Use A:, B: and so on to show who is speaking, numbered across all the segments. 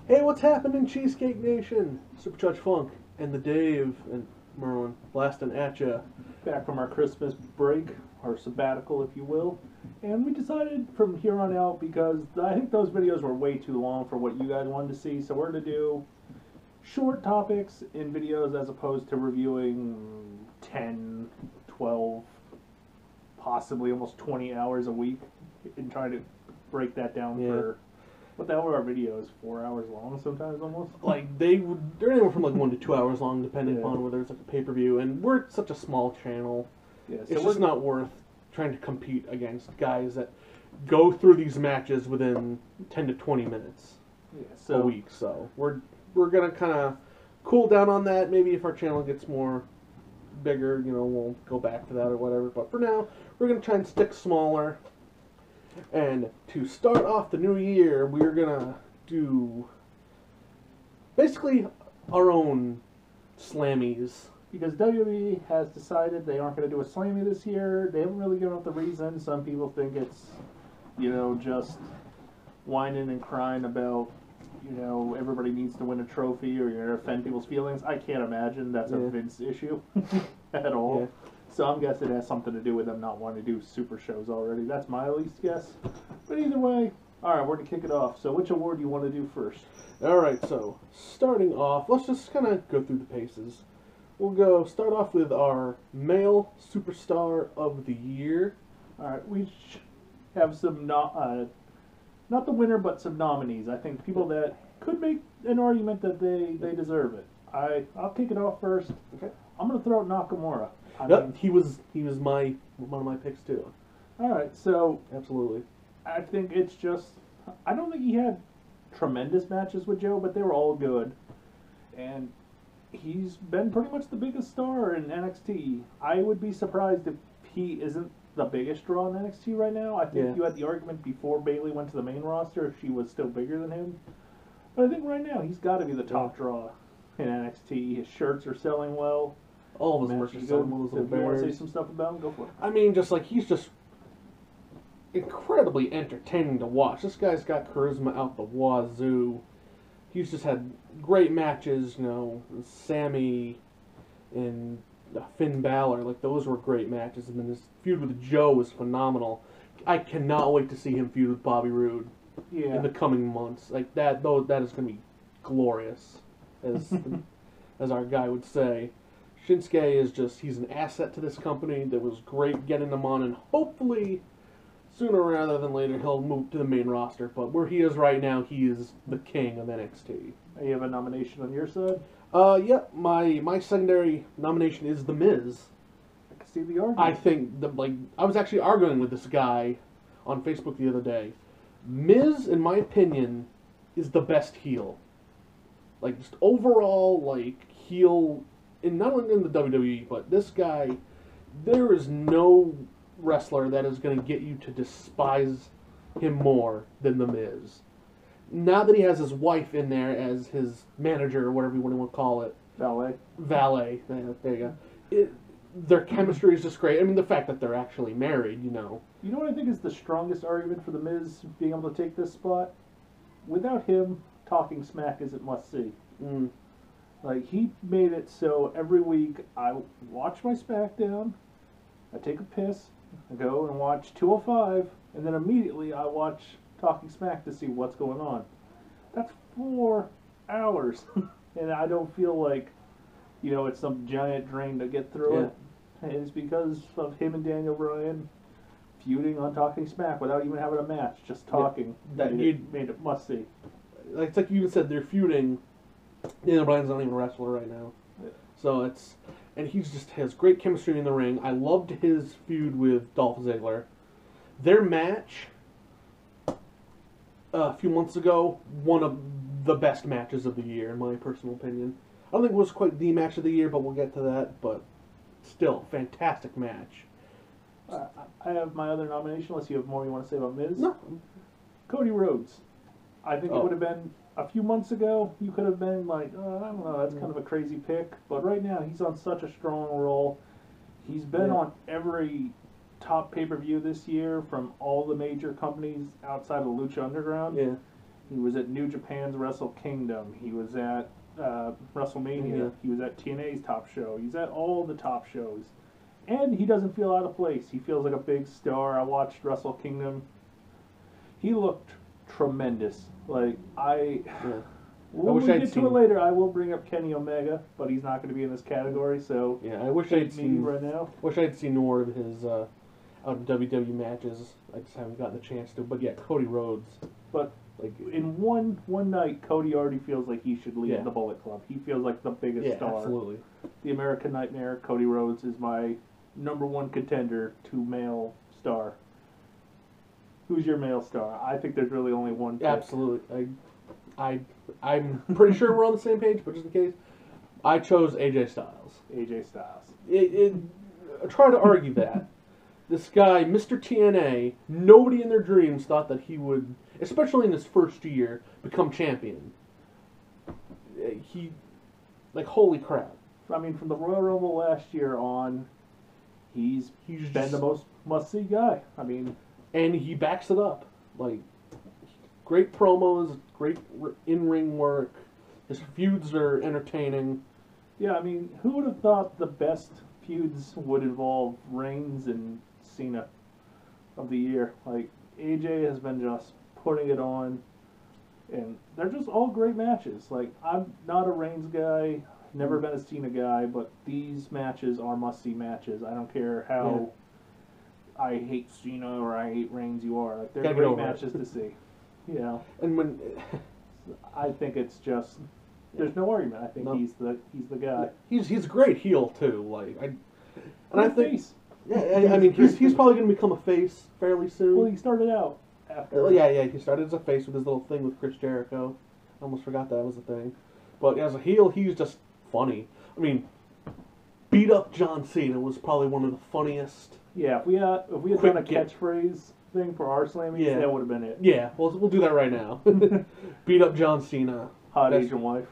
A: Hey, what's happening, Cheesecake Nation? Super Chudge Funk and the Dave and Merlin blasting at ya.
B: Back from our Christmas break, our sabbatical, if you will, and we decided from here on out, because I think those videos were way too long for what you guys wanted to see, so we're going to do short topics in videos as opposed to reviewing 10, 12, possibly almost 20 hours a week, and trying to break that down for... What the hell were our videos? 4 hours long sometimes almost?
A: Like, they're anywhere from like 1 to 2 hours long, depending upon whether it's like a pay-per-view, and we're such a small channel. Yeah, so it's just not worth trying to compete against guys that go through these matches within 10 to 20 minutes a week. So we're gonna kind of cool down on that. Maybe if our channel gets more bigger, you know, we'll go back to that or whatever. But for now, we're gonna try and stick smaller. And to start off the new year, we're gonna do basically our own Slammys.
B: Because WWE has decided they aren't going to do a Slammy this year. They haven't really given up the reason. Some people think it's, you know, just whining and crying about, you know, everybody needs to win a trophy or you're going to offend people's feelings. I can't imagine that's a Vince issue at all. Yeah. So I'm guessing it has something to do with them not wanting to do super shows already. That's my least guess. But either way, alright, we're going to kick it off. So which award do you want to do first?
A: Alright, so starting off, let's just kind of go through the paces. We'll start off with our male superstar of the year.
B: Alright, we have some, not the winner, but some nominees. I think people that could make an argument that they deserve it. I'll kick it off first.
A: Okay.
B: I'm going to throw out Nakamura.
A: I mean, he was one of my picks too.
B: Alright, so...
A: Absolutely.
B: I think it's just... I don't think he had tremendous matches with Joe, but they were all good. And he's been pretty much the biggest star in NXT. I would be surprised if he isn't the biggest draw in NXT right now. I think you had the argument before Bayley went to the main roster if she was still bigger than him. But I think right now he's got to be the top draw in NXT. His shirts are selling well.
A: All of his merch is selling well.
B: If you want to say some stuff about him, go for it.
A: I mean, just like, he's just incredibly entertaining to watch. This guy's got charisma out the wazoo. He's just had great matches, you know, Sammy and Finn Balor, like, those were great matches, and then his feud with Joe was phenomenal. I cannot wait to see him feud with Bobby Roode in the coming months. Like, that is going to be glorious, as our guy would say. Shinsuke is just, he's an asset to this company. That was great getting him on, and hopefully sooner rather than later, he'll move to the main roster. But where he is right now, he is the king of NXT.
B: You have a nomination on your side?
A: Yeah, my secondary nomination is The Miz.
B: I can see the argument.
A: I think, I was actually arguing with this guy on Facebook the other day. Miz, in my opinion, is the best heel. Like, just overall, like, heel, and not only in the WWE, but this guy, there is no wrestler that is going to get you to despise him more than The Miz. Now that he has his wife in there as his manager, or whatever you want to call it. Valet. There you go. Their chemistry is just great. I mean, the fact that they're actually married, you know.
B: You know what I think is the strongest argument for The Miz being able to take this spot? Without him, talking smack isn't must-see. Like, he made it so every week I watch my SmackDown, I take a piss, I go and watch 205, and then immediately I watch Talking Smack to see what's going on. That's 4 hours. And I don't feel like, you know, it's some giant drain to get through it. And it's because of him and Daniel Bryan feuding on Talking Smack without even having a match, just talking. That made it must-see.
A: It's like you even said, they're feuding. Daniel Bryan's not even a wrestler right now. So it's... And he just has great chemistry in the ring. I loved his feud with Dolph Ziggler. Their match a few months ago, one of the best matches of the year, in my personal opinion. I don't think it was quite the match of the year, but we'll get to that. But still, fantastic match.
B: I have my other nomination, unless you have more you want to say about Miz.
A: No.
B: Cody Rhodes. I think it would have been... A few months ago, you could have been like, I don't know, that's kind of a crazy pick. But right now, he's on such a strong roll. He's been on every top pay-per-view this year from all the major companies outside of Lucha Underground. He was at New Japan's Wrestle Kingdom. He was at WrestleMania.
A: Yeah.
B: He was at TNA's top show. He's at all the top shows. And he doesn't feel out of place. He feels like a big star. I watched Wrestle Kingdom. He looked tremendous. Like, when we get to it later, I will bring up Kenny Omega, but he's not going to be in this category, so...
A: Yeah, I wish I'd seen...
B: right now.
A: Wish I'd seen more of his out of WWE matches. I just haven't gotten a chance to. But yeah, Cody Rhodes.
B: But like in one night, Cody already feels like he should lead the Bullet Club. He feels like the biggest star.
A: Absolutely.
B: The American Nightmare, Cody Rhodes, is my #1 contender to male star. Who's your male star? I think there's really only one pick.
A: Absolutely. I'm pretty sure we're on the same page, but just in case, I chose AJ Styles.
B: AJ Styles.
A: I try to argue that. This guy, Mr. TNA, nobody in their dreams thought that he would, especially in his first year, become champion. Holy crap.
B: I mean, from the Royal Rumble last year on, he's been the most must-see guy. I mean...
A: And he backs it up. Like, great promos, great in-ring work. His feuds are entertaining.
B: Yeah, I mean, who would have thought the best feuds would involve Reigns and Cena of the year? Like, AJ has been just putting it on, and they're just all great matches. Like, I'm not a Reigns guy, never been a Cena guy, but these matches are must-see matches. I don't care how I hate Cena or I hate Reigns you are. Like, they're great matches to see. You know?
A: And when...
B: I think it's just... There's no argument. I think he's the guy.
A: He's a great heel too. I think
B: face.
A: Yeah, I mean he's probably going to become a face fairly soon.
B: Well, he started out after.
A: He started as a face with his little thing with Chris Jericho. I almost forgot that was a thing. But as a heel, he's just funny. I mean, beat up John Cena was probably one of the funniest.
B: Yeah, if we had done a catchphrase thing for our Slammys, that would have been it.
A: Yeah, we'll do that right now. Beat up John Cena.
B: Hot Asian wife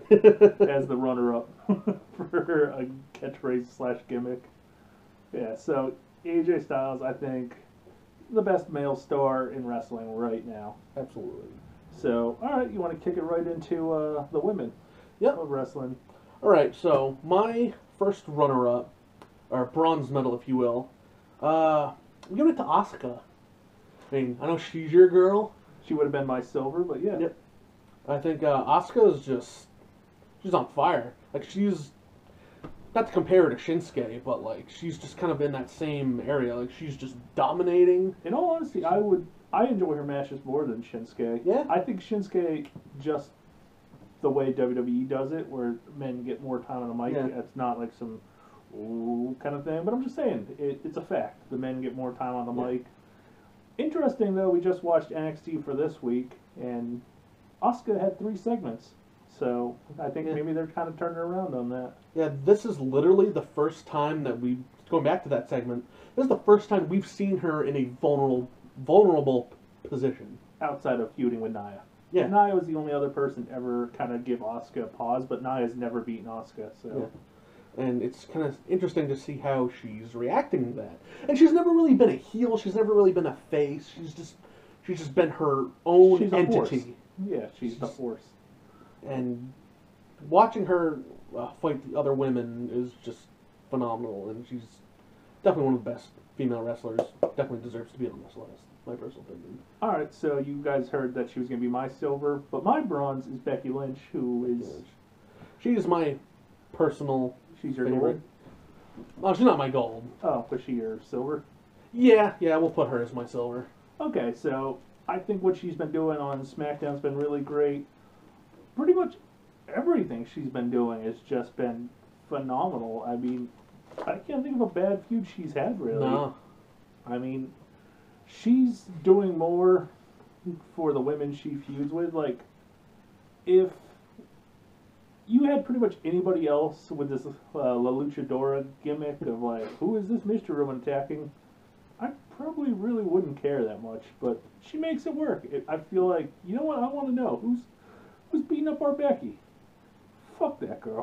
B: as the runner-up for a catchphrase / gimmick. Yeah, so AJ Styles, I think, the best male star in wrestling right now.
A: Absolutely.
B: So, all right, you want to kick it right into the women of wrestling.
A: All right, so my first runner-up, or bronze medal, if you will, I'm giving it to Asuka. I mean, I know she's your girl.
B: She would have been my silver, but yeah.
A: Yep. I think Asuka is she's on fire. Like, she's, not to compare her to Shinsuke, but, like, she's just kind of in that same area. Like, she's just dominating.
B: In all honesty, I enjoy her matches more than Shinsuke.
A: Yeah.
B: I think Shinsuke, just the way WWE does it, where men get more time on the mic, it's not like some ooh kind of thing. But I'm just saying, it's a fact. The men get more time on the mic. Interesting, though, we just watched NXT for this week, and Asuka had 3 segments, so I think maybe they're kind of turning around on that.
A: Yeah, this is literally the first time that going back to that segment, this is the first time we've seen her in a vulnerable position.
B: Outside of feuding with Nia.
A: Yeah.
B: And Nia was the only other person to ever kind of give Asuka a pause, but Nia's never beaten Asuka, so...
A: Yeah. And it's kind of interesting to see how she's reacting to that. And she's never really been a heel, she's never really been a face, she's just been her own entity.
B: Force. Yeah, she's the force.
A: And watching her fight the other women is just phenomenal, and she's definitely one of the best female wrestlers. Definitely deserves to be on this list, my personal opinion.
B: Alright, so you guys heard that she was going to be my silver, but my bronze is Becky Lynch, who is...
A: She's my personal
B: She's your
A: favorite.
B: Gold?
A: Oh, she's not my gold.
B: Oh, was she your silver?
A: Yeah, we'll put her as my silver.
B: Okay, so I think what she's been doing on SmackDown's been really great. Pretty much everything she's been doing has just been phenomenal. I mean, I can't think of a bad feud she's had, really.
A: No.
B: I mean, she's doing more for the women she feuds with. Like, if you had pretty much anybody else with this La Luchadora gimmick of, like, who is this mystery woman attacking? I probably really wouldn't care that much, but she makes it work. I feel like, you know what, I want to know, who's beating up our Becky? Fuck that girl.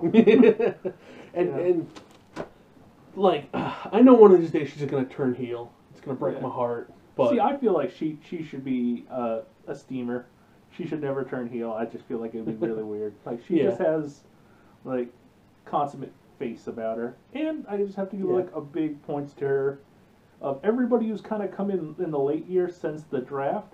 A: and like, I know one of these days she's going to turn heel. It's going to break my heart. But
B: see, I feel like she should be a steamer. she should never turn heel. I just feel like it would be really weird. Like, she
A: Yeah.
B: just has, like, consummate face about her. And I just have to give, like, a big points to her of everybody who's kind of come in the late years since the draft.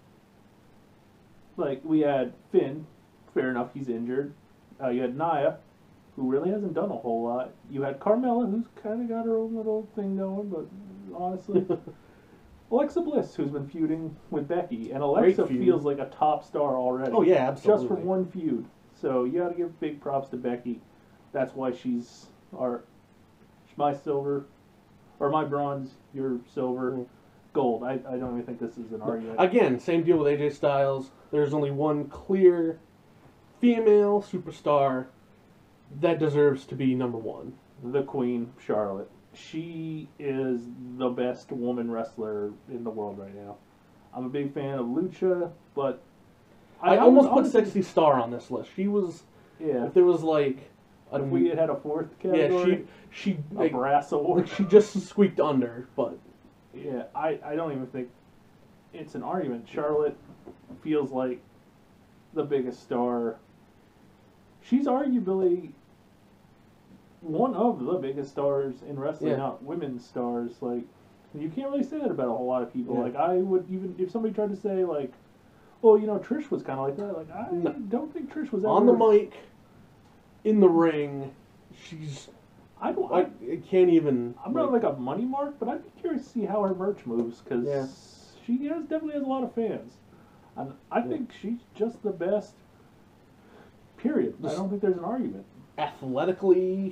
B: Like, we had Finn. Fair enough, he's injured. You had Nia, who really hasn't done a whole lot. You had Carmella, who's kind of got her own little thing going, but honestly... Alexa Bliss, who's been feuding with Becky, and Alexa feels like a top star already.
A: Oh yeah, absolutely.
B: Just from one feud. So you got to give big props to Becky. That's why she's my silver, or my bronze, your silver, gold. I don't even think this is an argument.
A: Again, same deal with AJ Styles. There's only one clear female superstar that deserves to be number one.
B: The Queen, Charlotte. She is the best woman wrestler in the world right now. I'm a big fan of Lucha, but
A: I almost put Sexy Star on this list. She was, if there was like,
B: if we had a fourth category,
A: she
B: a brass award.
A: She just squeaked under, but
B: yeah, I don't even think it's an argument. Charlotte feels like the biggest star. She's arguably one of the biggest stars in wrestling, not women's stars. Like, you can't really say that about a whole lot of people.
A: Yeah.
B: Like, I would, even if somebody tried to say, like, well, you know, Trish was kind of like that. Like, I don't think Trish was ever...
A: On the mic, in the ring, she's... I can't even...
B: I'm not like a money mark, but I'd be curious to see how her merch moves, because she definitely has a lot of fans. And I think she's just the best, period. I don't think there's an argument.
A: Athletically,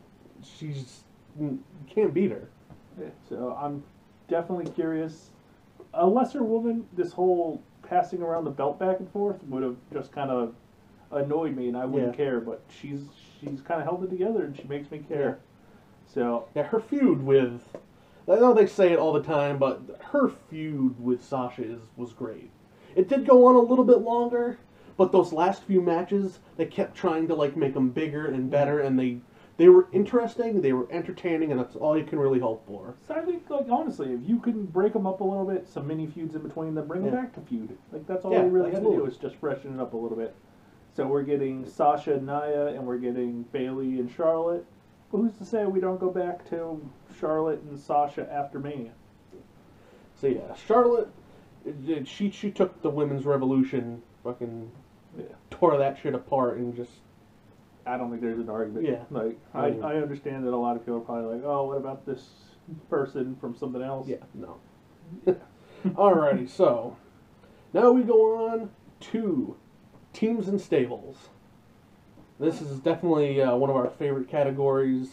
A: you can't beat her.
B: Yeah, so I'm definitely curious. A lesser woman, this whole passing around the belt back and forth would have just kind of annoyed me, and I wouldn't care. But she's kind of held it together, and she makes me care. So
A: her feud with, I know they say it all the time, but her feud with Sasha was great. It did go on a little bit longer, but those last few matches, they kept trying to like make them bigger and better, and they were interesting, they were entertaining, and that's all you can really hope for.
B: So I think, like, honestly, if you can break them up a little bit, some mini feuds in between them, bring them back to feud. Like, that's all we really had to do is just freshen it up a little bit. So we're getting Sasha and Nia, and we're getting Bayley and Charlotte. But who's to say we don't go back to Charlotte and Sasha after Mania?
A: So yeah, Charlotte, she took the women's revolution, fucking tore that shit apart, and just...
B: I don't think there's an argument.
A: Yeah.
B: Like, I understand that a lot of people are probably like, oh, what about this person from something else?
A: Yeah, no. Alrighty, so now we go on to teams and stables. This is definitely one of our favorite categories.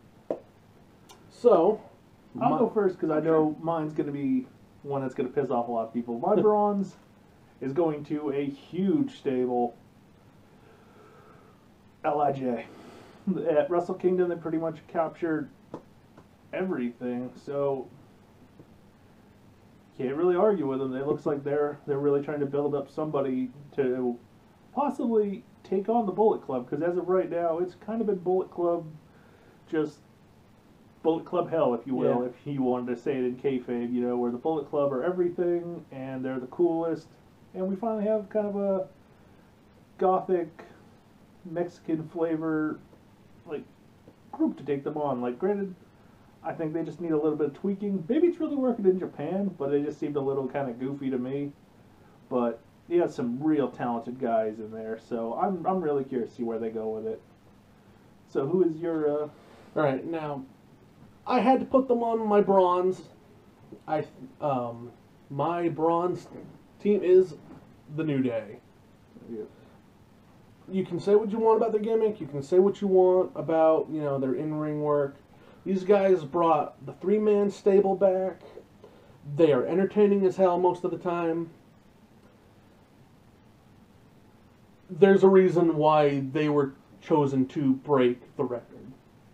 A: So,
B: I'll go first because I know mine's going to be one that's going to piss off a lot of people. My bronze is going to a huge stable. LIJ. At Wrestle Kingdom, they pretty much captured everything, so can't really argue with them. It looks like they're really trying to build up somebody to possibly take on the Bullet Club, because as of right now, it's kind of been Bullet Club, just Bullet Club hell, if you will, if you wanted to say it in kayfabe, you know, where the Bullet Club are everything, and they're the coolest, and we finally have kind of a gothic Mexican flavor, like, group to take them on. Like, granted, I think they just need a little bit of tweaking. Maybe it's really working in Japan, but it just seemed a little kind of goofy to me. But you have some real talented guys in there, so I'm really curious to see where they go with it. So who is your... All
A: right, now, I had to put them on my bronze. My bronze team is the New Day.
B: Yeah.
A: You can say what you want about their gimmick. You can say what you want about, you know, their in-ring work. These guys brought the three-man stable back. They are entertaining as hell most of the time. There's a reason why they were chosen to break the record.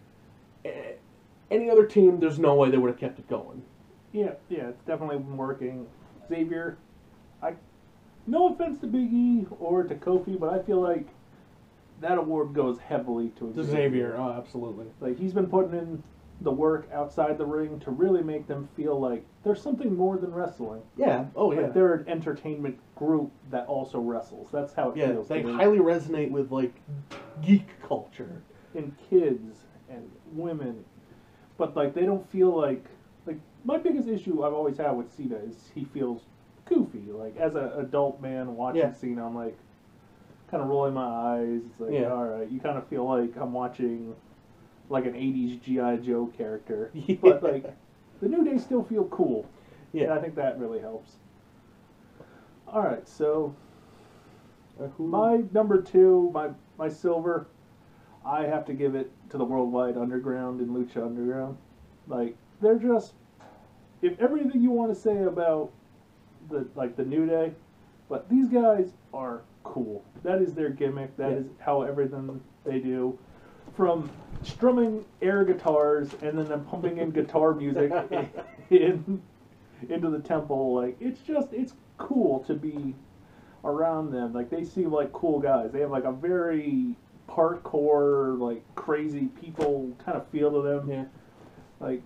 A: Any other team, there's no way they would have kept it going.
B: Yeah, it's definitely been working. Xavier, no offense to Big E or to Kofi, but I feel like that award goes heavily to
A: Xavier. Oh, absolutely.
B: Like, he's been putting in the work outside the ring to really make them feel like there's something more than wrestling.
A: Yeah. Oh yeah.
B: Like they're an entertainment group that also wrestles. That's how it feels.
A: They highly resonate with like geek culture
B: and kids and women, but like they don't feel like my biggest issue I've always had with Cena is he feels goofy. Like as an adult man watching Cena, I'm like kind of rolling my eyes. It's like all right, you kind of feel like I'm watching like an 80s G.I. Joe character.
A: Yeah.
B: But like the New Day still feel cool.
A: Yeah.
B: And I think that really helps. Alright, so my number 2, my silver, I have to give it to the Worldwide Underground and Lucha Underground. Like they're just, if everything you want to say about the New Day, but these guys are cool. That is their gimmick. That is how everything they do. From strumming air guitars and then them pumping in guitar music into the temple, like it's cool to be around them. Like they seem like cool guys. They have like a very hardcore, like crazy people kind of feel to them.
A: Yeah.
B: Like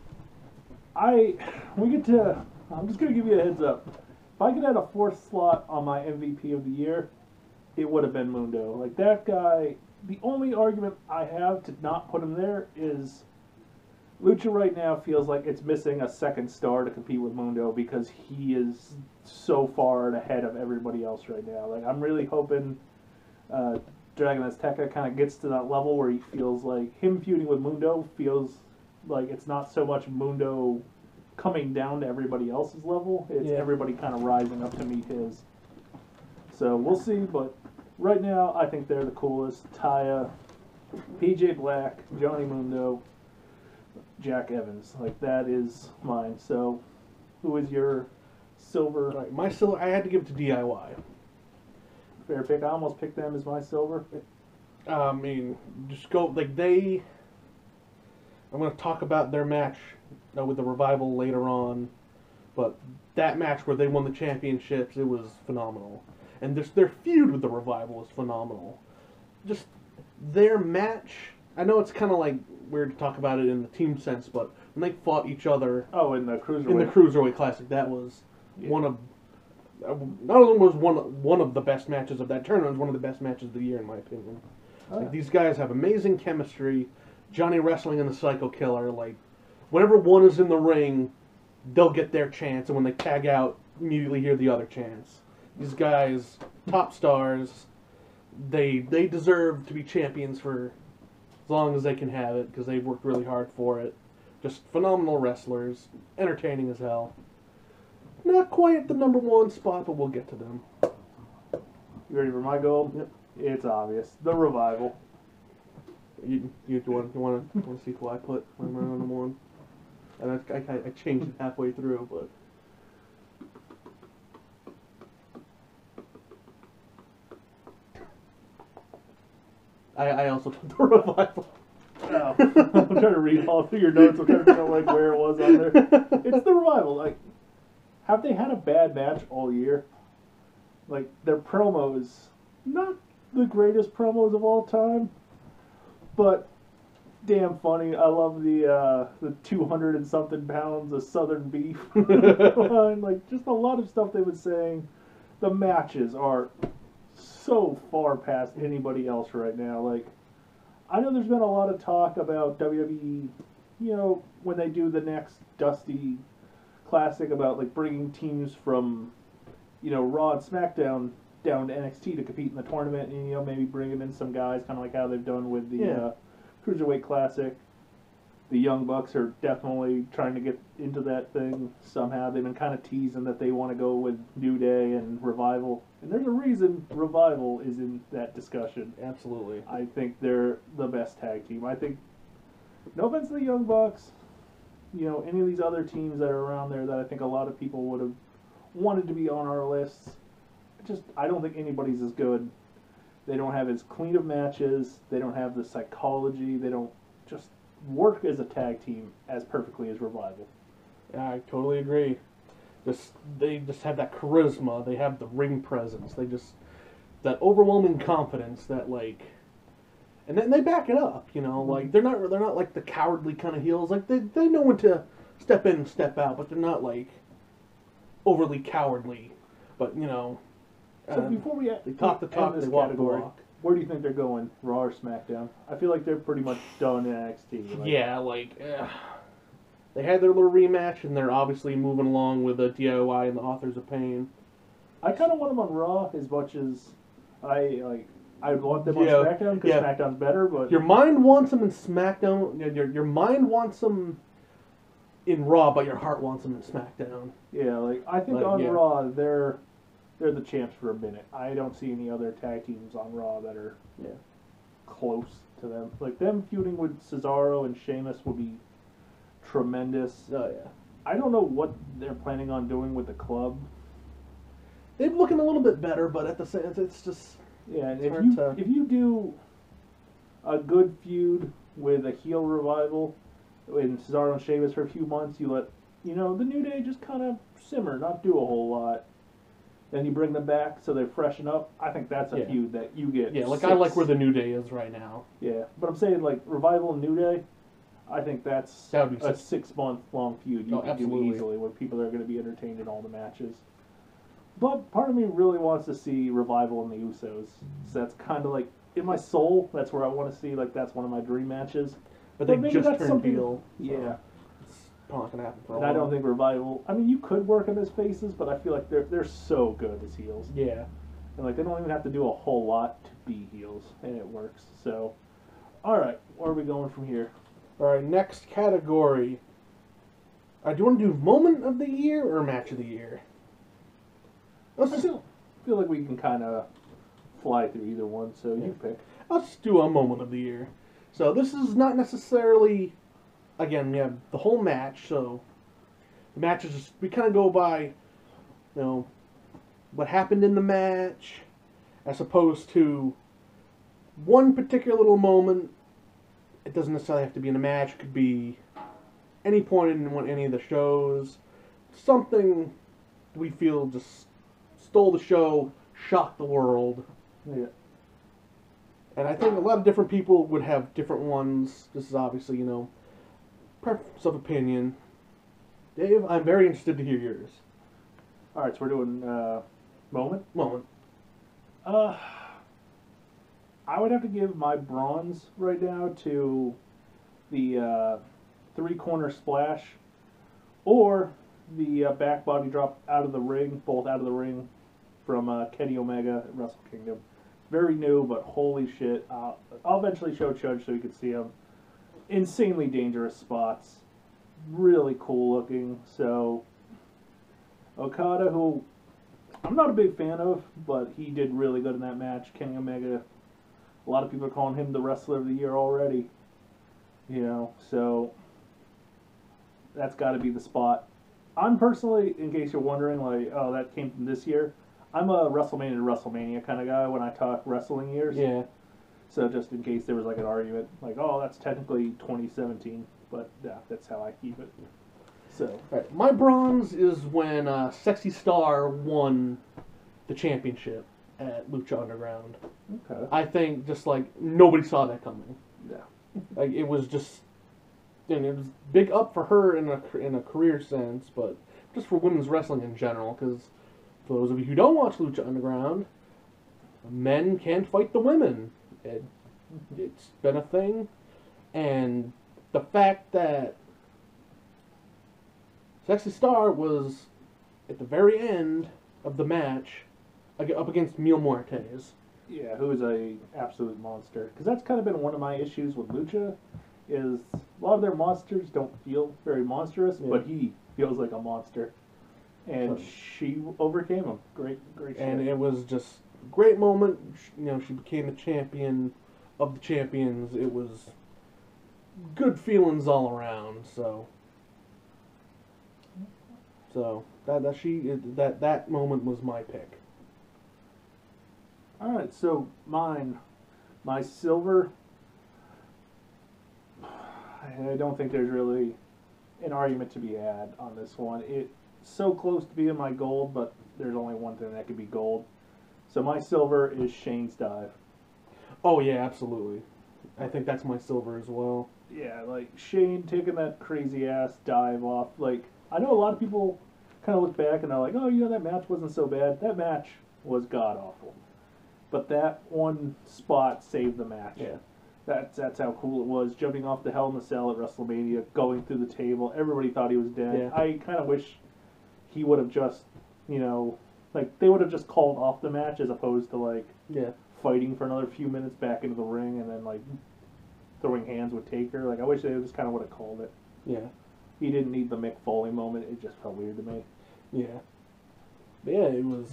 B: I'm just gonna give you a heads up. If I could add a 4th slot on my MVP of the year, it would have been Mundo. Like that guy. The only argument I have to not put him there is Lucha right now feels like it's missing a second star to compete with Mundo because he is so far ahead of everybody else right now. Like I'm really hoping Dragon Azteca kind of gets to that level where he feels like him feuding with Mundo feels like it's not so much Mundo coming down to everybody else's level. It's everybody kind of rising up to meet his. So we'll see, but right now, I think they're the coolest. Taya, PJ Black, Johnny Mundo, Jack Evans. Like, that is mine. So, who is your silver?
A: Right, my silver, I had to give it to DIY.
B: Fair pick. I almost picked them as my silver.
A: I mean, just go, like, I'm going to talk about their match with the Revival later on, but that match where they won the championships, it was phenomenal. And their feud with the Revival is phenomenal. Just their match, I know it's kind of like weird to talk about it in the team sense, but when they fought each other...
B: Oh, in the Cruiserweight.
A: In the Cruiserweight Classic, that was one of... Not only was one of the best matches of that tournament, it was one of the best matches of the year, in my opinion.
B: Oh,
A: like, these guys have amazing chemistry. Johnny Wrestling and the Psycho Killer, like, whenever one is in the ring, they'll get their chance, and when they tag out, immediately hear the other chance. These guys, top stars, they deserve to be champions for as long as they can have it, because they've worked really hard for it. Just phenomenal wrestlers, entertaining as hell. Not quite at the number 1 spot, but we'll get to them.
B: You ready for my goal?
A: Yep.
B: It's obvious. The Revival.
A: You want to see who I put when we're on number 1? And I changed it halfway through, but... I also took the Revival.
B: Oh. I'm trying to read all through your notes. I'm trying to figure out like where it was on there. It's the Revival. Like, have they had a bad match all year? Like, their promos, not the greatest promos of all time, but damn funny. I love the 200 and something pounds of Southern beef. Like, just a lot of stuff they were saying. The matches are so far past anybody else right now. Like, I know there's been a lot of talk about WWE, you know, when they do the next Dusty Classic about like bringing teams from, you know, Raw and SmackDown down to NXT to compete in the tournament, and you know maybe bringing in some guys, kind of like how they've done with the Cruiserweight Classic. The Young Bucks are definitely trying to get into that thing somehow. They've been kind of teasing that they want to go with New Day and Revival. And there's a reason Revival is in that discussion.
A: Absolutely.
B: I think they're the best tag team. I think, no offense to the Young Bucks, you know, any of these other teams that are around there that I think a lot of people would have wanted to be on our lists, I don't think anybody's as good. They don't have as clean of matches. They don't have the psychology. They don't just work as a tag team as perfectly as Revival.
A: Yeah, I totally agree. They just have that charisma. They have the ring presence. They just that overwhelming confidence that like And then they back it up, you know, like they're not like the cowardly kind of heels. Like they know when to step in and step out, but they're not like overly cowardly. But you know,
B: So before we
A: they talk the talk,
B: this
A: they walk the
B: category,
A: walk.
B: where do you think they're going, Raw or SmackDown? I feel like they're pretty much done in NXT. Like,
A: Yeah, they had their little rematch, and they're obviously moving along with the DIY and the Authors of Pain.
B: I kind of want them on Raw as much as I want them on
A: Yeah,
B: SmackDown because
A: yeah.
B: SmackDown's better. But
A: Your mind wants them in SmackDown. Your mind wants them in Raw, but your heart wants them in SmackDown.
B: yeah, like I think
A: Like,
B: on
A: yeah.
B: Raw they're the champs for a minute. I don't see any other tag teams on Raw that are close to them. Like them feuding with Cesaro and Sheamus would be tremendous.
A: Oh yeah.
B: I don't know what they're planning on doing with the club.
A: They're looking a little bit better, but at the same, it's just
B: Yeah, and
A: hard
B: if you do a good feud with a heel revival in Cesaro and Sheamus for a few months, you let the New Day just kind of simmer, not do a whole lot. Then you bring them back so they freshen up. I think that's a feud that you get.
A: yeah. Like I like where the New Day is right now.
B: Yeah, but I'm saying like Revival and New Day. I think that's
A: That would be
B: a 6-month long feud you can
A: absolutely.
B: do easily, where people are going to be entertained in all the matches. But part of me really wants to see Revival and the Usos. So that's kind of like in my soul. That's where I want to see. Like that's one of my dream matches.
A: But they
B: maybe
A: just
B: that's
A: turned
B: something-
A: heel. So
B: Yeah,
A: it's probably not gonna happen for a
B: and
A: while.
B: I don't think Revival. I mean, you could work them as faces, but I feel like they're so good as heels,
A: Yeah.
B: and like they don't even have to do a whole lot to be heels, and it works. So, all right, where are we going from here?
A: All right. Next category. Do you want to do moment of the year or match of the year? Let's
B: I
A: just,
B: feel like we can kind of fly through either one. So you pick.
A: let's do a moment of the year. So this is not necessarily, again, we have the whole match. So the match is just, we kind of go by, what happened in the match, as opposed to one particular little moment. It doesn't necessarily have to be in a match. It could be any point in any of the shows. Something we feel just stole the show, shocked the world.
B: Yeah.
A: And I think a lot of different people would have different ones. This is obviously, preference of opinion. Dave, I'm very interested to hear yours.
B: All right, so we're doing moment.
A: Moment.
B: I would have to give my bronze right now to the 3-corner splash, or the back body drop out of the ring, both out of the ring, from Kenny Omega at Wrestle Kingdom. Very new, but holy shit! I'll eventually show Chudge so you can see them. Insanely dangerous spots, really cool looking. So Okada, who I'm not a big fan of, but he did really good in that match. Kenny Omega, a lot of people are calling him the wrestler of the year already. So that's got to be the spot. I'm personally, in case you're wondering, like, oh, that came from this year. I'm a WrestleMania to WrestleMania kind of guy when I talk wrestling years.
A: Yeah.
B: So just in case there was like an argument, like, oh, that's technically 2017, but yeah, that's how I keep it. So.
A: Right. My bronze is when Sexy Star won the championship at Lucha Underground.
B: Okay.
A: I think just like nobody saw that coming.
B: Yeah.
A: Like it was just, and it was big up for her in a career sense, but just for women's wrestling in general. Because for those of you who don't watch Lucha Underground, men can't fight the women. It's been a thing, and the fact that Sexy Star was at the very end of the match up against Mil Muertes.
B: Yeah, who's a absolute monster. Because that's kind of been one of my issues with Lucha, is a lot of their monsters don't feel very monstrous, but he feels like a monster. And she overcame him. Great shit.
A: And it was just a great moment. She became the champion of the champions. It was good feelings all around. So that moment was my pick.
B: All right, so my silver. I don't think there's really an argument to be had on this one. It's so close to being my gold, but there's only one thing that could be gold. So my silver is Shane's dive.
A: Oh yeah, absolutely. I think that's my silver as well.
B: Yeah, like Shane taking that crazy ass dive off. Like, I know a lot of people kind of look back and are like, oh, that match wasn't so bad. That match was god awful. But that one spot saved the match.
A: Yeah.
B: That's how cool it was. Jumping off the Hell in a Cell at WrestleMania, going through the table. Everybody thought he was dead.
A: Yeah.
B: I kind of wish he would have just, like, they would have just called off the match as opposed to, like, fighting for another few minutes back into the ring and then, like, throwing hands with Taker. Like, I wish they just kind of would have called it.
A: Yeah.
B: He didn't need the Mick Foley moment. It just felt weird to me.
A: Yeah. But yeah, it was...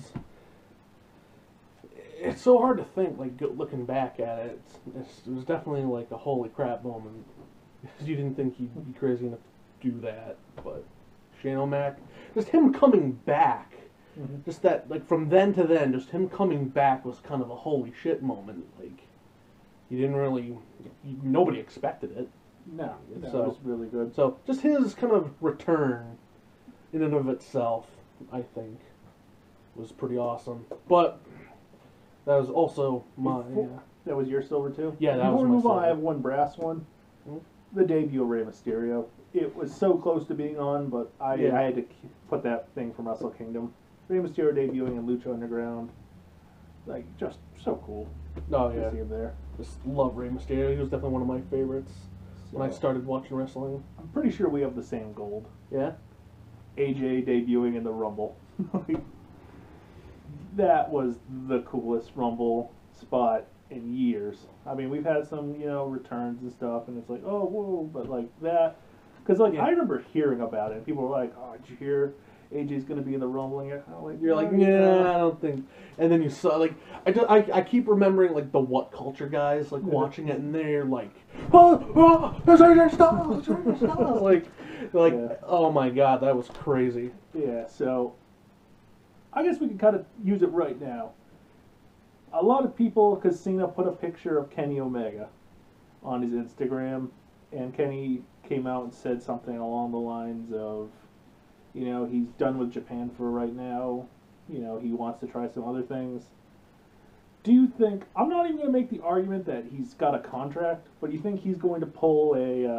A: It's so hard to think, like, looking back at it. It was definitely, like, a holy crap moment. You didn't think he'd be crazy enough to do that, but Shane O'Mac, just him coming back, just that, like, from then to then, just him coming back was kind of a holy shit moment. Like, you didn't really, nobody expected it.
B: No, that
A: So-
B: was really good.
A: So, just his kind of return, in and of itself, I think, was pretty awesome. But that was also my...
B: That was your silver too?
A: Yeah, that
B: Before
A: was
B: we
A: my
B: move on, I
A: silver.
B: have one brass one.
A: Hmm?
B: The debut of Rey Mysterio. It was so close to being on, but I had to put that thing from Wrestle Kingdom. Rey Mysterio debuting in Lucha Underground. Like, just so cool
A: Oh,
B: to
A: yeah.
B: see him there.
A: Just love Rey Mysterio. He was definitely one of my favorites when I
B: So,
A: started watching wrestling.
B: I'm pretty sure we have the same gold.
A: Yeah?
B: AJ debuting in the Rumble. Like, that was the coolest Rumble spot in years. I mean, we've had some, returns and stuff, and it's like, oh, whoa, but like that, because like I remember hearing about it, and people were like, oh, did you hear AJ's going to be in the Rumble? And
A: You're like, yeah, I don't think. And then you saw, like, I keep remembering, like, the What Culture guys, like, watching it, and they're like, oh, there's AJ Styles, there's AJ Styles. Like, oh my god, that was crazy.
B: Yeah, so I guess we can kind of use it right now. A lot of people, because Cena put a picture of Kenny Omega on his Instagram, and Kenny came out and said something along the lines of, he's done with Japan for right now. He wants to try some other things. Do you think, I'm not even going to make the argument that he's got a contract, but do you think he's going to pull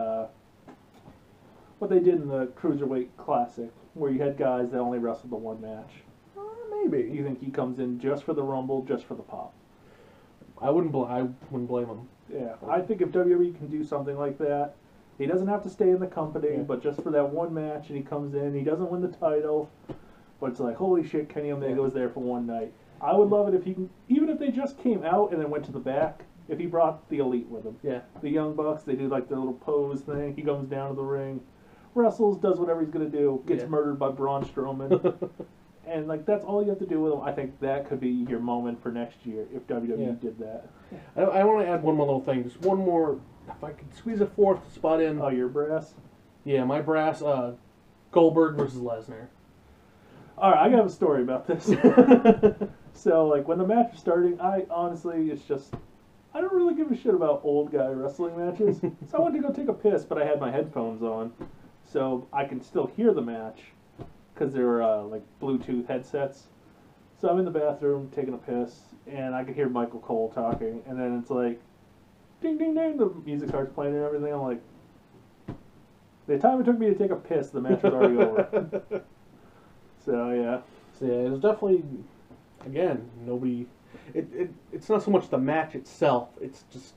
B: what they did in the Cruiserweight Classic, where you had guys that only wrestled the one match?
A: Maybe.
B: You think he comes in just for the Rumble, just for the pop?
A: I wouldn't blame him.
B: Yeah, I think if WWE can do something like that, he doesn't have to stay in the company, but just for that one match, and he comes in, he doesn't win the title, but it's like, holy shit, Kenny Omega was there for one night. I would love it if he can, even if they just came out and then went to the back, if he brought the Elite with him.
A: Yeah.
B: The Young Bucks, they do like their little pose thing, he comes down to the ring, wrestles, does whatever he's going to do, gets murdered by Braun Strowman. And, like, that's all you have to do with him. I think that could be your moment for next year if WWE did that.
A: I want to add one more little thing. Just one more, if I could squeeze a fourth spot in.
B: Oh, your brass?
A: Yeah, my brass, Goldberg versus Lesnar.
B: Alright, I got a story about this. So, like, when the match was starting, I honestly, I don't really give a shit about old guy wrestling matches. So I went to go take a piss, but I had my headphones on. So I can still hear the match. Because they were like Bluetooth headsets. So I'm in the bathroom taking a piss, and I could hear Michael Cole talking, and then it's like, ding, ding, ding, the music starts playing and everything. I'm like, the time it took me to take a piss, the match was already over. So yeah.
A: So yeah, it was definitely, again, nobody. It's not so much the match itself. It's just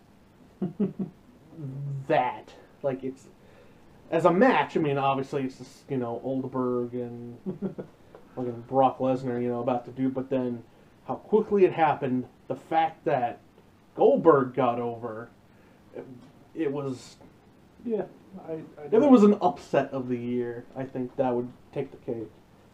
A: that, like, it's. As a match, I mean, obviously it's just, Oldberg and fucking Brock Lesnar, about to do, but then how quickly it happened, the fact that Goldberg got over, it was...
B: Yeah.
A: If there was an upset of the year, I think that would take the cake.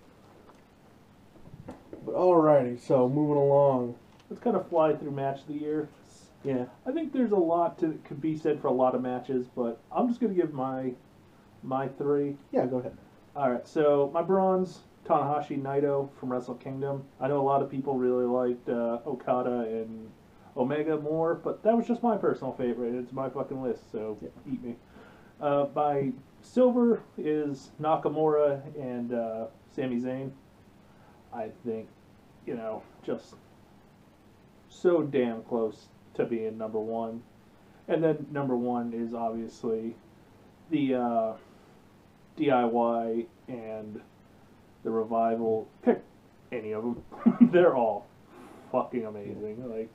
A: But alrighty, so moving along.
B: Let's kind of fly through match of the year.
A: Yeah.
B: I think there's a lot that could be said for a lot of matches, but I'm just going to give my three.
A: Yeah, go ahead.
B: Alright, so my bronze, Tanahashi Naito from Wrestle Kingdom. I know a lot of people really liked Okada and Omega more, but that was just my personal favorite. It's my fucking list, so eat me. My silver is Nakamura and Sami Zayn. I think, just so damn close to being number one. And then number one is obviously the DIY and the Revival. Pick any of them. They're all fucking amazing. Like,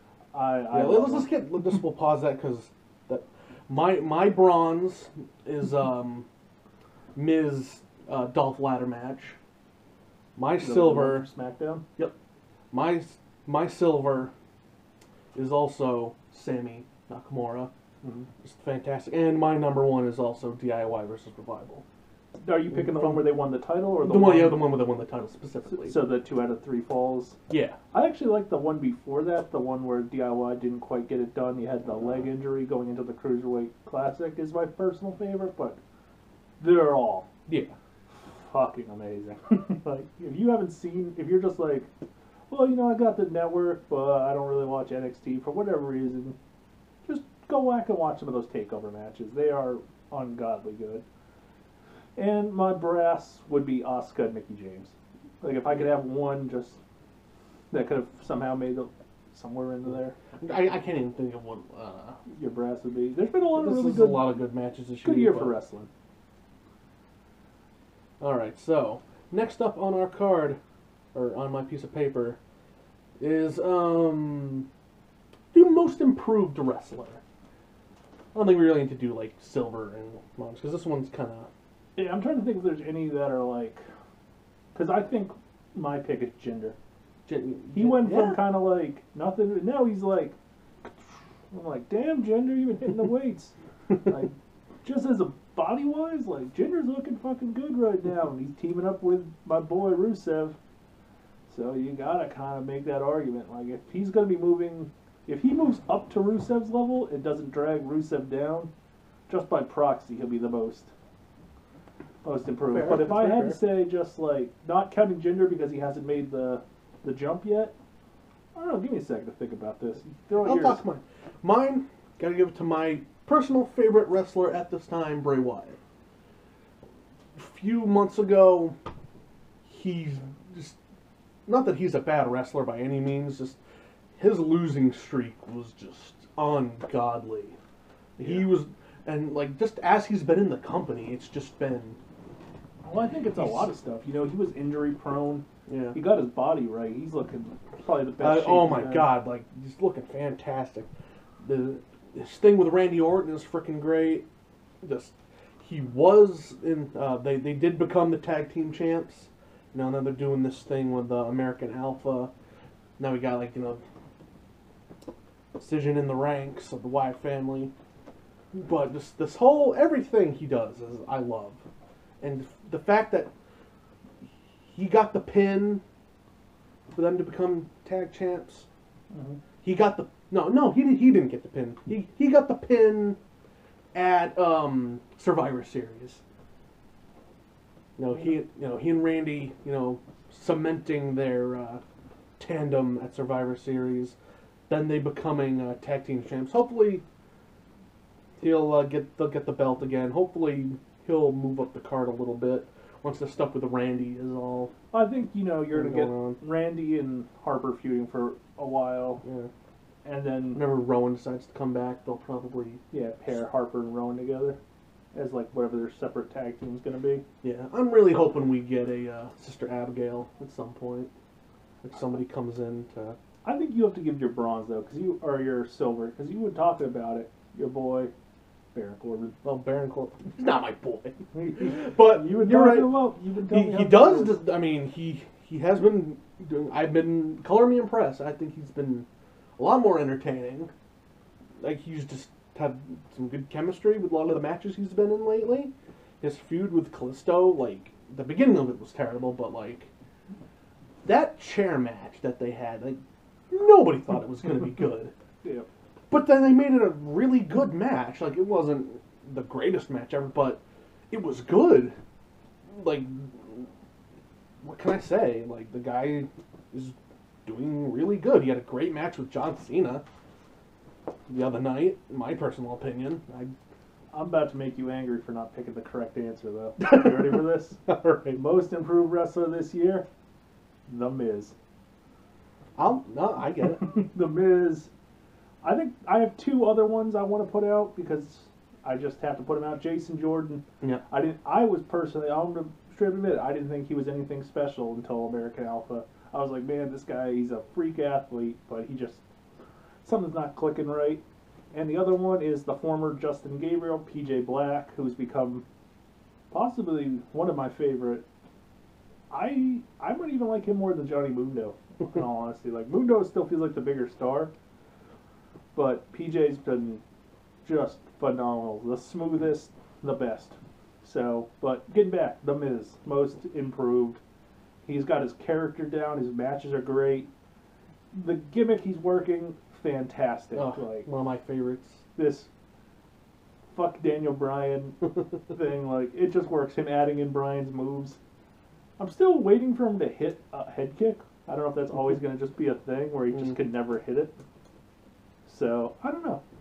A: we'll pause that because my bronze is Miz Dolph ladder match. My silver
B: SmackDown.
A: Yep. My silver is also Sammy Nakamura.
B: Mm-hmm.
A: It's fantastic. And my number one is also DIY versus Revival.
B: Are you picking the one where they won the title, or
A: the one where they won the title specifically?
B: So the 2 out of 3 falls.
A: Yeah.
B: I actually like the one before that, the one where DIY didn't quite get it done. He had the leg injury going into the Cruiserweight Classic is my personal favorite, but they're all fucking amazing. Like, if you're just like, well, I got the network, but I don't really watch NXT for whatever reason, just go back and watch some of those takeover matches. They are ungodly good. And my brass would be Asuka and Mickie James. Like, if I could have one just that could have somehow made it somewhere into there.
A: I can't even think of what
B: your brass would be. There's been a lot of
A: good matches this year.
B: Good year for wrestling.
A: Alright, so next up on our card, or on my piece of paper, is the most improved wrestler. I don't think we really need to do like silver and bronze because this one's kind of.
B: Yeah, I'm trying to think if there's any that are like, because I think my pick is Jinder. He went from kind of like nothing. Now he's like, I'm like, damn, Jinder, you've been hitting the weights. Like, just as a body wise, like Jinder's looking fucking good right now, and he's teaming up with my boy Rusev. So you gotta kind of make that argument. Like, if he's gonna be moving, if he moves up to Rusev's level, it doesn't drag Rusev down. Just by proxy, he'll be the most improved.
A: Fair,
B: but if I had
A: fair.
B: to say, just like not counting Jinder because he hasn't made the jump yet, I don't know. Give me a second to think about this.
A: I'll talk mine. Mine, gotta give it to my personal favorite wrestler at this time, Bray Wyatt. A few months ago, he's just, not that he's a bad wrestler by any means, just his losing streak was just ungodly. Yeah. He was, and like, just as he's been in the company, it's just been.
B: Well, I think it's a lot of stuff. He was injury prone.
A: Yeah.
B: He got his body right. He's looking probably the best shape.
A: Oh my God, like, he's looking fantastic. His thing with Randy Orton is freaking great. He was in. They did become the tag team champs. Now they're doing this thing with American Alpha. Now we got decision in the ranks of the Wyatt family. But this whole everything he does is I love, and the fact that he got the pin for them to become tag champs.
B: Mm-hmm.
A: He got the he didn't get the pin. He got the pin at Survivor Series. He and Randy, cementing their tandem at Survivor Series. Then they becoming tag team champs. Hopefully, they'll get the belt again. Hopefully, he'll move up the card a little bit once the stuff with Randy is all.
B: I think you're gonna get
A: on.
B: Randy and Harper feuding for a while.
A: Yeah.
B: And then
A: whenever Rowan decides to come back, they'll probably
B: pair Harper and Rowan together as like whatever their separate tag team's gonna be.
A: Yeah, I'm really hoping we get a Sister Abigail at some point. Like somebody comes in to.
B: I think you have to give your bronze though, or your silver, because you were talking about it. Your boy, Baron Corbin.
A: Well, Baron Corbin, he's not my boy. But
B: you're
A: right.
B: You've been telling me
A: he does. I mean, he has been doing. I've been color me impressed. I think he's been a lot more entertaining. Like, he's just had some good chemistry with a lot of the matches he's been in lately. His feud with Kalisto, like, the beginning of it was terrible, but, like, that chair match that they had, like, nobody thought it was going to be good.
B: Yeah.
A: But then they made it a really good match. Like, it wasn't the greatest match ever, but it was good. Like, what can I say? Like, the guy is doing really good. He had a great match with John Cena the other night, in my personal opinion.
B: I'm about to make you angry for not picking the correct answer, though. You ready for this?
A: All right.
B: Most improved wrestler this year? The Miz.
A: I get it.
B: The Miz I think I have two other ones I want to put out because I just have to put them out. Jason Jordan.
A: Yeah.
B: I was personally, I'm gonna straight up admit, I didn't think he was anything special until American Alpha. I was like, man, this guy, he's a freak athlete, but he just, something's not clicking right. And the other one is the former Justin Gabriel, PJ Black, who's become possibly one of my favorite. I might even like him more than Johnny Mundo, in all honesty. Like, Mundo still feels like the bigger star, but PJ's been just phenomenal. The smoothest, the best. So, but getting back, The Miz, most improved. He's got his character down. His matches are great. The gimmick he's working, fantastic.
A: Oh,
B: like
A: one of my favorites.
B: This fuck Daniel Bryan thing, like it just works. Him adding in Bryan's moves. I'm still waiting for him to hit a head kick. I don't know if that's always going to just be a thing where he just could never hit it. So I don't know.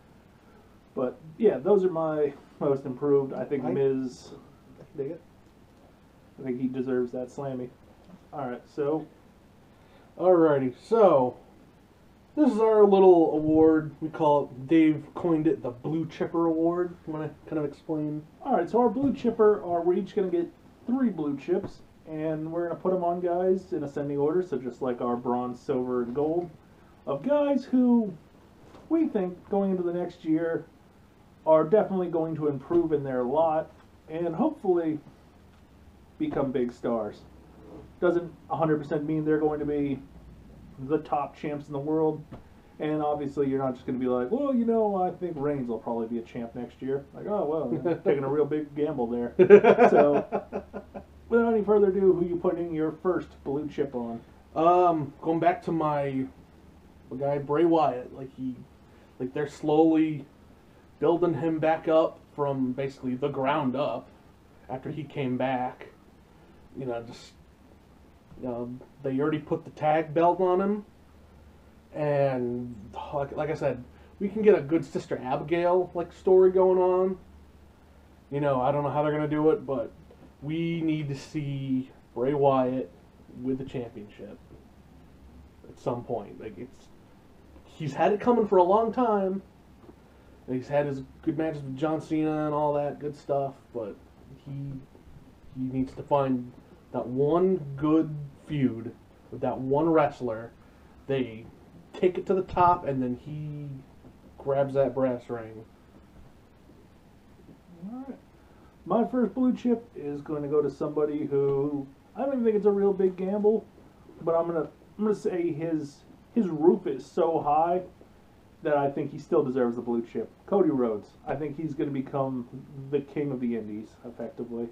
B: But yeah, those are my most improved. I think Miz.
A: Dig it.
B: I think he deserves that Slammy. Alright, so.
A: Alrighty, so. This is our little award. We call it, Dave coined it the Blue Chipper Award. You want to kind of explain?
B: Alright, so our Blue Chipper we're each going to get 3 blue chips. And we're going to put them on guys in ascending order. So just like our bronze, silver, and gold. Of guys who we think going into the next year are definitely going to improve in their lot. And hopefully become big stars. Doesn't 100% mean they're going to be the top champs in the world. And obviously you're not just going to be like, well, you know, I think Reigns will probably be a champ next year. Like, oh, well, taking a real big gamble there. So, without any further ado, who you putting your first blue chip on?
A: Going back to my guy Bray Wyatt, like they're slowly building him back up from basically the ground up after he came back. You know, they already put the tag belt on him, and like I said, we can get a good Sister Abigail story going on. You know, I don't know how they're gonna do it, but we need to see Bray Wyatt with the championship at some point. Like he's had it coming for a long time. He's had his good matches with John Cena and all that good stuff, but he needs to find that one good feud with that one wrestler. They take it to the top, and then he grabs that brass ring.
B: Alright. My first blue chip is going to go to somebody who I don't even think it's a real big gamble, but I'm gonna say his roof is so high that I think he still deserves the blue chip. Cody Rhodes. I think he's going to become the king of the indies, effectively.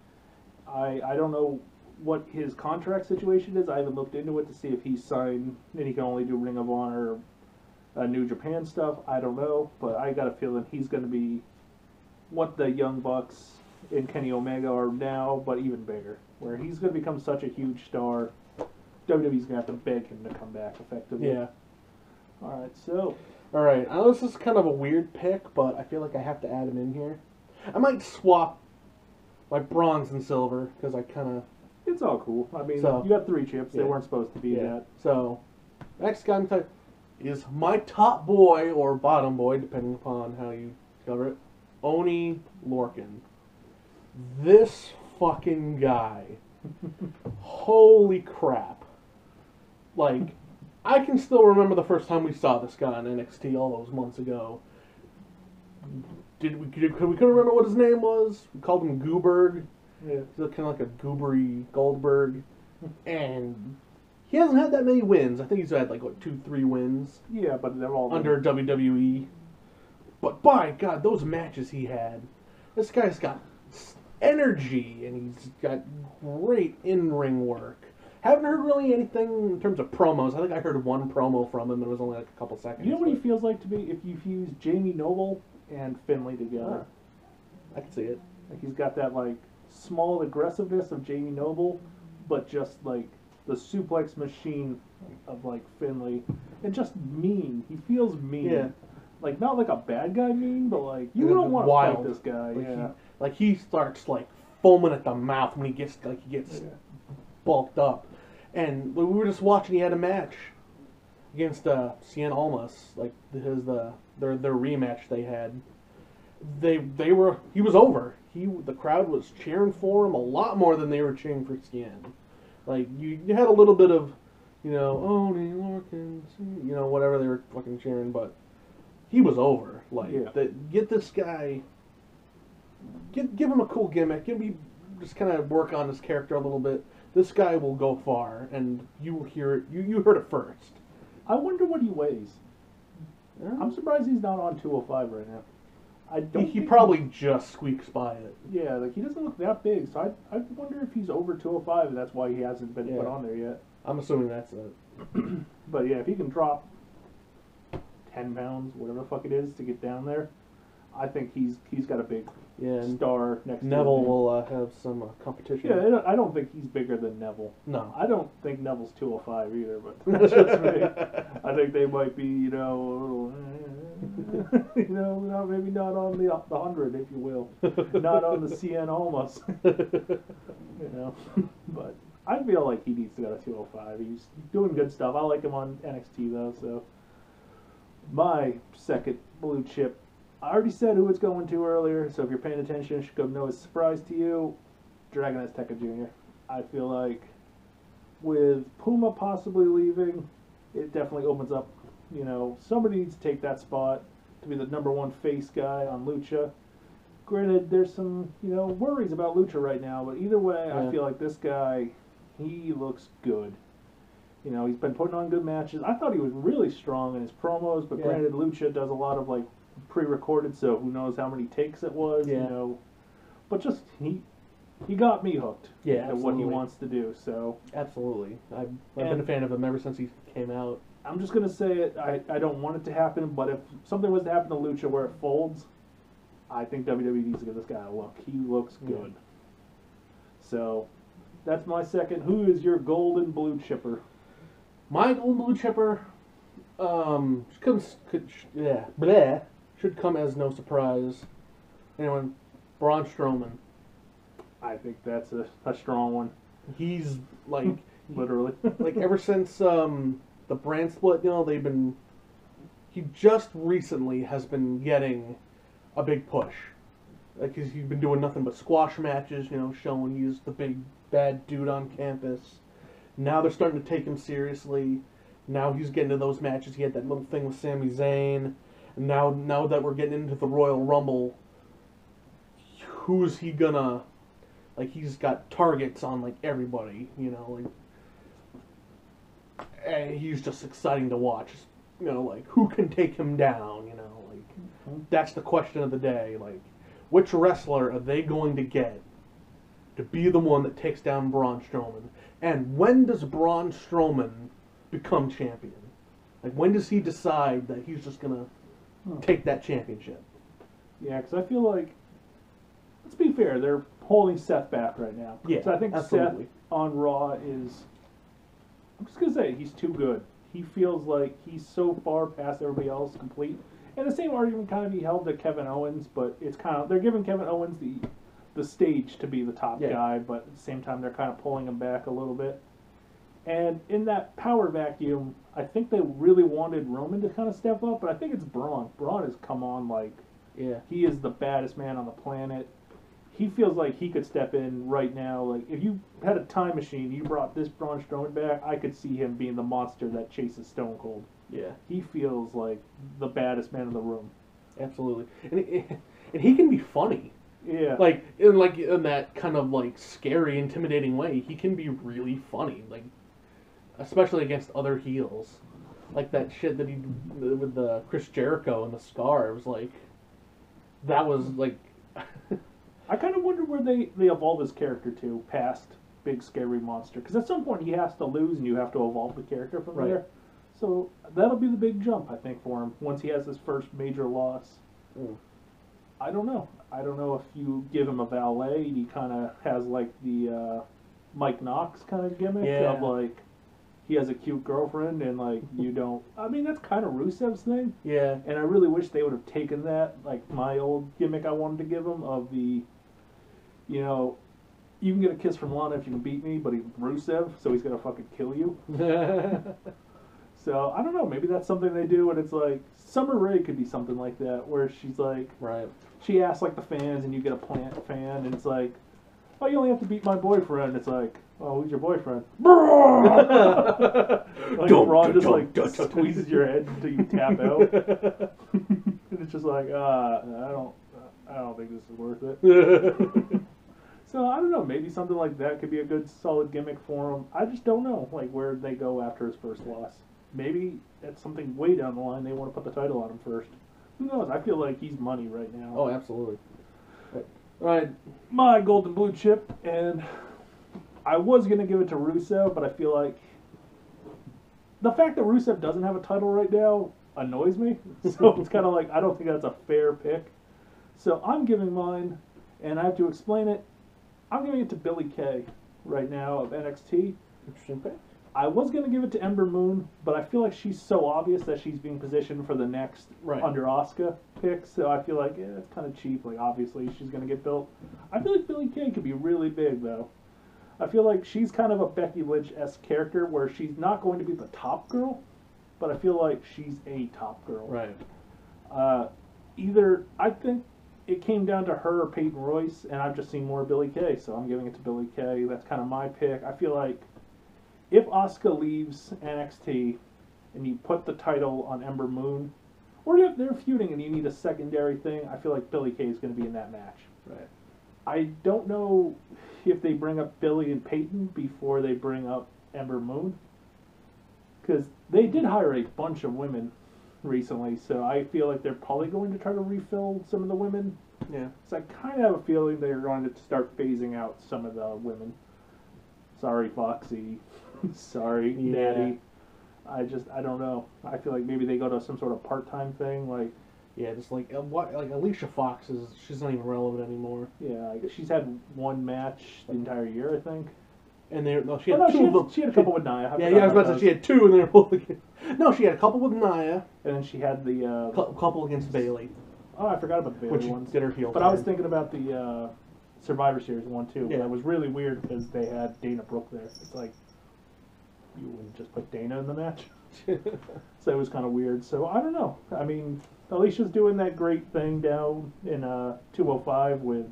B: I don't know what his contract situation is. I haven't looked into it to see if he's signed and he can only do Ring of Honor, New Japan stuff. I don't know, but I got a feeling he's going to be what the Young Bucks and Kenny Omega are now, but even bigger. Where he's going to become such a huge star, WWE's going to have to beg him to come back, effectively.
A: Yeah.
B: Alright, so.
A: Alright, I know this is kind of a weird pick, but I feel like I have to add him in here. I might swap my bronze and silver, because I kind of...
B: It's all cool. I mean, you got 3 chips. Yeah. They weren't supposed to be that.
A: So, next guy I'm talking is my top boy, or bottom boy, depending upon how you cover it, Oni Lorcan. This fucking guy. Holy crap. Like, I can still remember the first time we saw this guy on NXT all those months ago. We couldn't remember what his name was. We called him Gooberg.
B: Yeah.
A: He's kind of like a goobery Goldberg. And he hasn't had that many wins. I think he's had 2-3 wins.
B: Yeah, but they're all
A: under WWE. But by God, those matches he had. This guy's got energy, and he's got great in-ring work. Haven't heard really anything in terms of promos. I think I heard one promo from him, and it was only a couple seconds.
B: You know what he feels like to me? If you fuse Jamie Noble and Finlay together.
A: I can see it.
B: Like he's got that small aggressiveness of Jamie Noble, but just the suplex machine of Finlay, and just mean. He feels mean.
A: Yeah.
B: Not like a bad guy mean, but you don't want to fight this guy.
A: He starts foaming at the mouth when he gets bulked up. And we were just watching. He had a match against Cien Almas, like their rematch they had. He was over. The crowd was cheering for him a lot more than they were cheering for Cien. Like you had a little bit of, Oney Lorcan, whatever they were fucking cheering, but he was over. Like get this guy, give him a cool gimmick. Just kind of work on his character a little bit. This guy will go far, and you heard it first.
B: I wonder what he weighs. I'm surprised he's not on 205 right now.
A: He probably just squeaks by it.
B: Yeah, like he doesn't look that big, so I wonder if he's over 205, and that's why he hasn't been put on there yet.
A: I'm assuming that's it.
B: But yeah, if he can drop 10 pounds, whatever the fuck it is, to get down there, I think he's got a big star next to him.
A: Neville will have some competition.
B: Yeah, I don't think he's bigger than Neville.
A: No.
B: I don't think Neville's 205 either, but that's just me. I think they might be, a little, maybe not on the 100, if you will. Not on the CN almost. But I feel like he needs to go to 205. He's doing good stuff. I like him on NXT, though, so. My second blue chip, I already said who it's going to earlier, so if you're paying attention, it should come no surprise to you. Dragon Azteca Jr. I feel like with Puma possibly leaving, it definitely opens up, somebody needs to take that spot to be the #1 face guy on Lucha. Granted, there's some, worries about Lucha right now, but either way, I feel like this guy, he looks good. He's been putting on good matches. I thought he was really strong in his promos, but granted, Lucha does a lot of, pre-recorded, so who knows how many takes it was, But just, he got me hooked at what he wants to do, so.
A: Absolutely. I've been a fan of him ever since he came out.
B: I'm just going to say it. I don't want it to happen, but if something was to happen to Lucha where it folds, I think WWE needs to give this guy a look. He looks good. So, that's my second. Who is your golden blue chipper?
A: My golden blue chipper should come as no surprise. Anyone, Braun Strowman.
B: I think that's a strong one.
A: He's like
B: literally
A: ever since the brand split, he just recently has been getting a big push. He's been doing nothing but squash matches, showing he's the big bad dude on campus. Now they're starting to take him seriously. Now he's getting to those matches. He had that little thing with Sami Zayn. And now that we're getting into the Royal Rumble, who's he gonna... he's got targets on, everybody, and he's just exciting to watch. Who can take him down, That's the question of the day. Which wrestler are they going to get to be the one that takes down Braun Strowman? And when does Braun Strowman become champion? When does he decide that he's just going to take that championship?
B: Yeah, because I feel like, let's be fair, they're holding Seth back right now.
A: Yeah,
B: so I think
A: absolutely.
B: Seth on Raw is, I'm just going to say, he's too good. He feels like he's so far past everybody else complete. And the same argument kind of be held to Kevin Owens, but it's kind of, they're giving Kevin Owens the stage to be the top guy, but at the same time they're kind of pulling him back a little bit. And in that power vacuum, I think they really wanted Roman to kind of step up, but I think it's Braun. Braun has come on he is the baddest man on the planet. He feels like he could step in right now. If you had a time machine, you brought this Braun Strowman back, I could see him being the monster that chases Stone Cold.
A: Yeah.
B: He feels like the baddest man in the room.
A: Absolutely. And he can be funny.
B: Yeah.
A: In that kind of scary, intimidating way, he can be really funny. Especially against other heels. That shit that he did with the Chris Jericho and the Scarves, that was
B: I kind of wonder where they evolve his character to past big scary monster, because at some point he has to lose and you have to evolve the character from there. So that'll be the big jump, I think, for him once he has his first major loss. I don't know. I don't know if you give him a valet, he kind of has the Mike Knox kind of gimmick of he has a cute girlfriend and you don't. I mean, that's kind of Rusev's thing.
A: Yeah.
B: And I really wish they would have taken that, my old gimmick I wanted to give him of the, you can get a kiss from Lana if you can beat me, but he's Rusev, so he's gonna fucking kill you. So I don't know. Maybe that's something they do, and it's like Summer Rae could be something like that, where she's like,
A: right.
B: She asks like the fans, and you get a plant fan, and it's like, oh, you only have to beat my boyfriend. It's like, oh, who's your boyfriend? Like Braun just like squeezes your head until you tap out, and it's just like, I don't think this is worth it. So I don't know. Maybe something like that could be a good, solid gimmick for him. I just don't know, like where they go after his first loss. Maybe that's something way down the line. They want to put the title on him first. Who knows? I feel like he's money right now.
A: Oh, absolutely. Right.
B: My golden blue chip, and I was gonna give it to Rusev, but I feel like the fact that Rusev doesn't have a title right now annoys me. So it's kind of like I don't think that's a fair pick. So I'm giving mine, and I have to explain it. I'm giving it to Billie Kay right now of NXT.
A: Interesting pick.
B: I was going to give it to Ember Moon, but I feel like she's so obvious that she's being positioned for the next under Asuka pick, so I feel like it's kind of cheap. Like, obviously, she's going to get built. I feel like Billie Kay could be really big, though. I feel like she's kind of a Becky Lynch-esque character where she's not going to be the top girl, but I feel like she's a top girl.
A: Right.
B: I think it came down to her or Peyton Royce, and I've just seen more Billie Kay, so I'm giving it to Billie Kay. That's kind of my pick. I feel like if Asuka leaves NXT and you put the title on Ember Moon, or if they're feuding and you need a secondary thing, I feel like Billie Kay is going to be in that match.
A: Right.
B: I don't know if they bring up Billie and Peyton before they bring up Ember Moon, because they did hire a bunch of women recently, so I feel like they're probably going to try to refill some of the women.
A: Yeah.
B: So I kind of have a feeling they're going to start phasing out some of the women. Sorry, Foxy. Sorry, Natty. I don't know. I feel like maybe they go to some sort of part-time thing, like.
A: Yeah, just like Alicia Fox she's not even relevant anymore.
B: Yeah, she's had one match the entire year, I think.
A: And she had two of them.
B: She had a couple with Nia.
A: I was about to say she had two, and they were both against. No, she had a couple with Nia.
B: And then she had the
A: couple against Bayley.
B: Oh, I forgot about the Bayley ones.
A: Did her heel.
B: But I was thinking about the Survivor Series one too.
A: Yeah,
B: that was really weird because they had Dana Brooke there. It's like you wouldn't just put Dana in the match. So it was kind of weird. So I don't know. I mean, Alicia's doing that great thing down in 205 with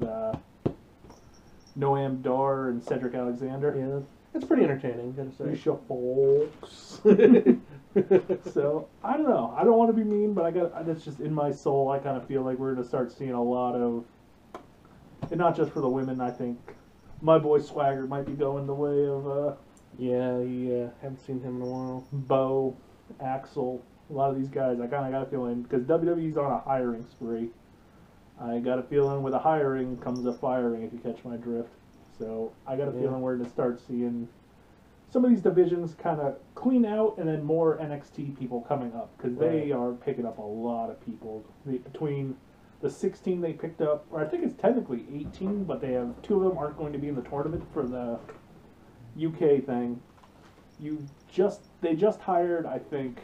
B: Noam Dar and Cedric Alexander.
A: Yeah, that's pretty entertaining, gotta say.
B: Alicia Fox. So I don't know. I don't want to be mean, but that's just in my soul. I kind of feel like we're going to start seeing a lot of, and not just for the women. I think my boy Swagger might be going the way of.
A: Haven't seen him in a while.
B: Bo, Axel, a lot of these guys. I kind of got a feeling because WWE's on a hiring spree. I got a feeling with a hiring comes a firing, if you catch my drift. So I got a feeling we're going to start seeing some of these divisions kind of clean out, and then more NXT people coming up because they are picking up a lot of people between the 16 they picked up, or I think it's technically 18, but they have 2 of them aren't going to be in the tournament for the UK thing. They just hired, I think,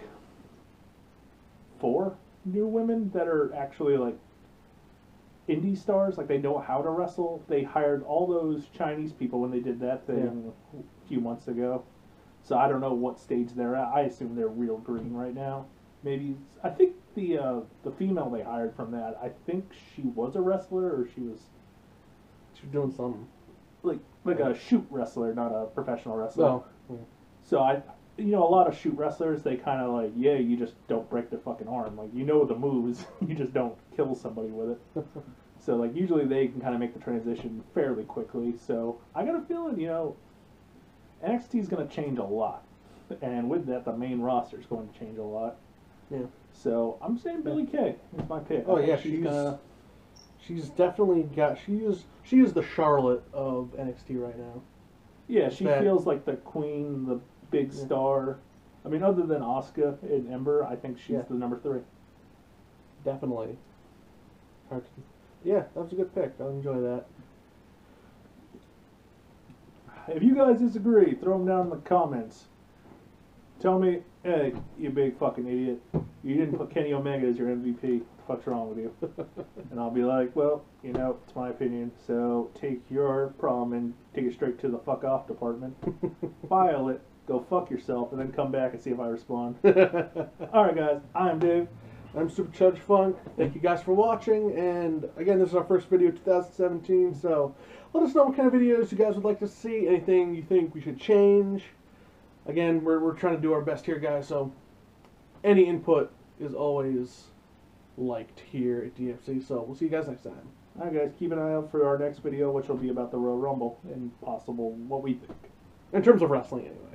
B: 4 new women that are actually like indie stars, like they know how to wrestle. They hired all those Chinese people when they did that thing a few months ago. So I don't know what stage they're at. I assume they're real green right now. Maybe I think the female they hired from that, I think she was a wrestler, or she was
A: doing something
B: like a shoot wrestler, not a professional wrestler.
A: Oh. Yeah.
B: So a lot of shoot wrestlers, they kind of like, you just don't break their fucking arm. Like, you know the moves, you just don't kill somebody with it. So, like, usually they can kind of make the transition fairly quickly. So, I got a feeling, NXT is going to change a lot. And with that, the main roster is going to change a lot.
A: Yeah.
B: So, I'm saying Billie Kay is my pick.
A: Oh, yeah, she's definitely got, she is the Charlotte of NXT right now.
B: Yeah, she feels like the queen, the big star. I mean, other than Asuka and Ember, I think she's the number 3.
A: Definitely. Yeah, that was a good pick. I'll enjoy that.
B: If you guys disagree, throw them down in the comments. Tell me, hey, you big fucking idiot, you didn't put Kenny Omega as your MVP. What the fuck's wrong with you? And I'll be like, well, it's my opinion, so take your problem and take it straight to the fuck off department. File it. go fuck yourself, and then come back and see if I respond. Alright guys, I'm Dave.
A: I'm Super Chudge Funk. Thank you guys for watching, and again, this is our first video of 2017, so let us know what kind of videos you guys would like to see, anything you think we should change. Again, we're trying to do our best here, guys, so any input is always liked here at DFC, so we'll see you guys next time.
B: Alright guys, keep an eye out for our next video, which will be about the Royal Rumble and possible what we think.
A: In terms of wrestling, anyway.